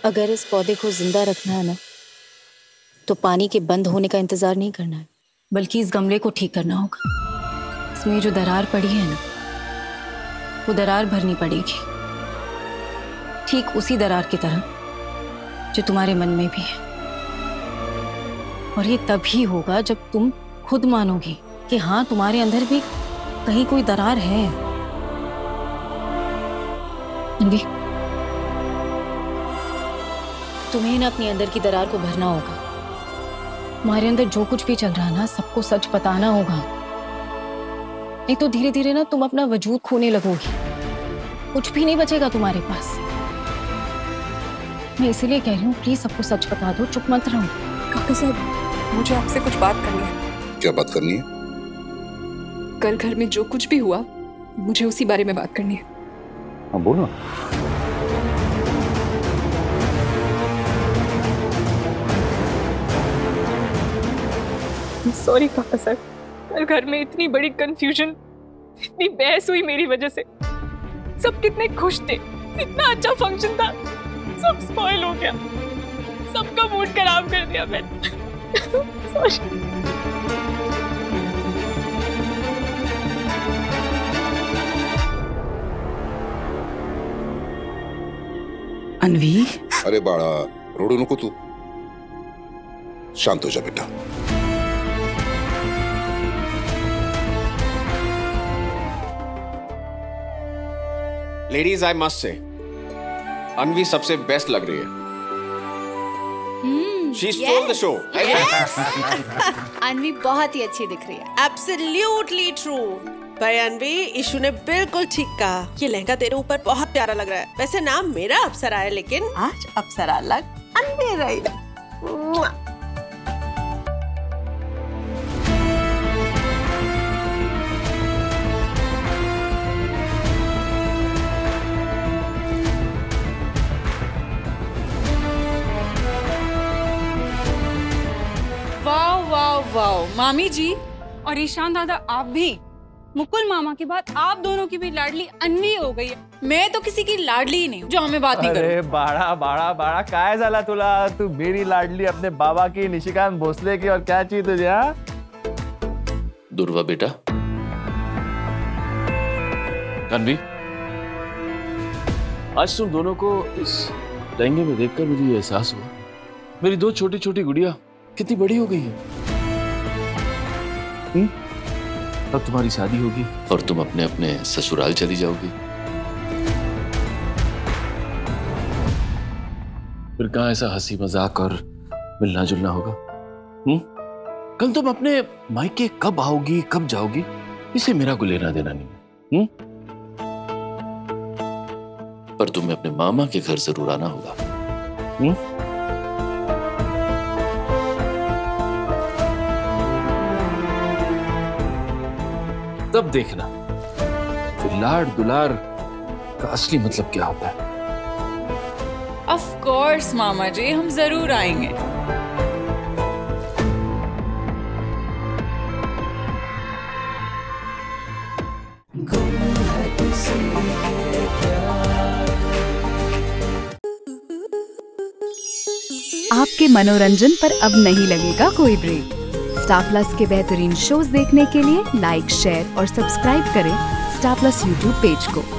अगर इस पौधे को जिंदा रखना है ना, तो पानी के बंद होने का इंतजार नहीं करना है, बल्कि इस गमले को ठीक करना होगा। इसमें जो दरार पड़ी है ना, वो दरार भरनी पड़ेगी, ठीक उसी दरार की तरह जो तुम्हारे मन में भी है। और ये तभी होगा जब तुम खुद मानोगी कि हाँ, तुम्हारे अंदर भी कहीं कोई दरार है। अन्वी, तुम्हें ना अपने अंदर की दरार को भरना होगा। तुम्हारे अंदर जो कुछ भी चल रहा है ना, सबको सच बताना होगा, नहीं तो धीरे धीरे ना तुम अपना वजूद खोने लगोगी, कुछ भी नहीं बचेगा तुम्हारे पास। मैं इसीलिए कह रही हूँ, प्लीज सबको सच बता दो, चुप मत रहो। काका साहब, मुझे आपसे कुछ बात करनी है। क्या बात करनी है? कल घर में जो कुछ भी हुआ, मुझे उसी बारे में बात करनी है। हाँ बोलो। सॉरी काका साहब, कल घर में इतनी बड़ी कंफ्यूजन, इतनी बहस हुई मेरी वजह से। सब कितने खुश थे, इतना अच्छा फंक्शन था, सब स्पॉइल हो गया, सबका मूड खराब कर दिया मैंने। सॉरी। अन्वी, अरे बाळा, रोडू नको तू, शांत हो जा बेटा। Ladies, I must say Anvi सबसे बेस्ट लग रही है। She stole the show. Anvi बहुत ही अच्छी दिख रही है। Absolutely true. भाई अन्वी, ईशू ने बिल्कुल ठीक कहा। ये लहंगा तेरे ऊपर बहुत प्यारा लग रहा है। वैसे नाम मेरा अप्सरा है, लेकिन आज अप्सरा अलग, अन्वी रही। वाओ मामी जी और ईशान दादा, आप भी। मुकुल मामा के बाद आप दोनों की भी लाडली अन्वी हो गई है। मैं तो किसी की लाडली ही नहीं हूँ जो हमें बात नहीं करे। अरे बाळा बाळा बाळा, काय झाला तुला? तू मेरी लाडली अपने बाबा की, निशिकांत भोसले की, और क्या चाहिए तुझे? हाँ दुर्वा बेटा। अन्वी, आज तुम दोनों को इस लहंगे में देखकर मुझे ये एहसास हुआ, मेरी दो छोटी छोटी गुड़िया कितनी बड़ी हो गई है। अब तुम्हारी शादी होगी और तुम अपने अपने ससुराल चली जाओगी। फिर कहाँ ऐसा हंसी मजाक और मिलना जुलना होगा? कल तुम अपने मायके कब आओगी, कब जाओगी, इसे मेरा कोई लेना देना नहीं है। पर तुम्हें अपने मामा के घर जरूर आना होगा। तब देखना फिर लाड दुलार का असली मतलब क्या होता है। ऑफ कोर्स मामा जी, हम जरूर आएंगे। आपके मनोरंजन पर अब नहीं लगेगा कोई ब्रेक। स्टार प्लस के बेहतरीन शोज देखने के लिए लाइक, शेयर और सब्सक्राइब करें स्टार प्लस यूट्यूब पेज को।